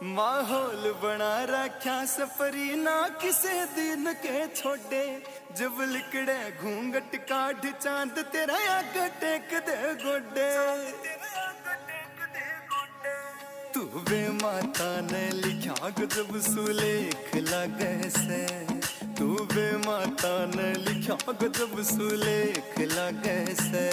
माहौल बना रख्या सफरी ना किसे दिन के छोड़े। जब लिकड़े घूंघट काढ़ चांद तेरा आग टेक दे गोडे। तू बे माता ने लिखा गजब सुलेख लगे से। तू बे माता ने लिखा गजब सुलेख लगे से।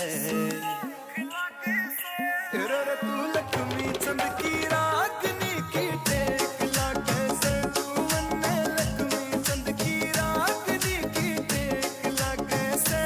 तू लक्ष्मी चंद की रागनी की टेक लागे से। तू मन्ने लक्ष्मी चंद की रागनी की टेक लागे से।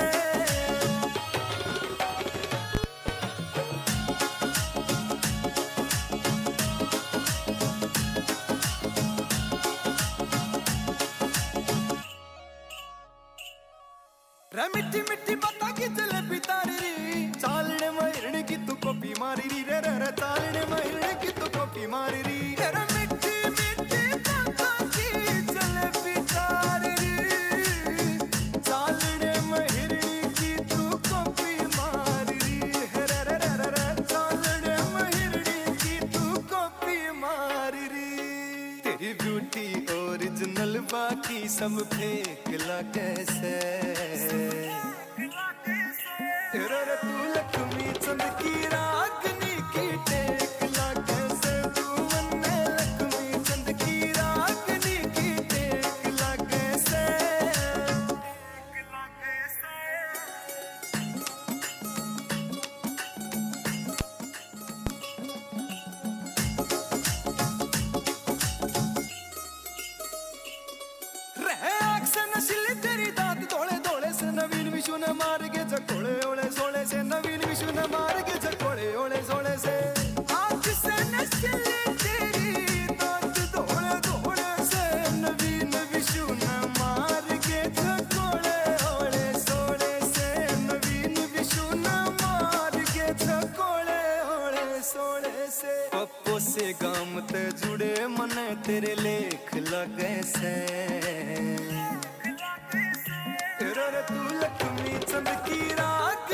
रे मिट्टी मिट्टी बाता की जलेबी तारी री। चालने महिरने की तू कॉपी मारी री। रे रे चालने महिरने की तू कॉपी मारी री। रे मिट्टी मिट्टी बाता की जलेबी तारी री। चालने महिरने की तू कॉपी मारी री। रे रे रे रे चालने महिरने की तू कॉपी मारी री। तेरी ब्यूटी ओरिजिनल बाकी सब फेक लगे से। रे तू लक्ष्मी चंद की रागनी की टेक लागे से। तू मन्ने लक्ष्मी चंद की रागनी की टेक लागे से। रे आँख से नशीली तेरी दांत धोले धोले से। नवीन विशु ने मार के झकोले ओले सोले से। नवीन विशु ने मार के झकोले ओले सोले से। आँख से नशीली तेरी दांत धोले धोले से। नवीन विशु ने मार के झकोले ओले सोले से। नवीन विशु ने मार के झकोले ओले सोले से। पप्पो से गाम ते जुड़े मने तेरे लेख लगे से। रे तू लक्ष्मी चंद की राग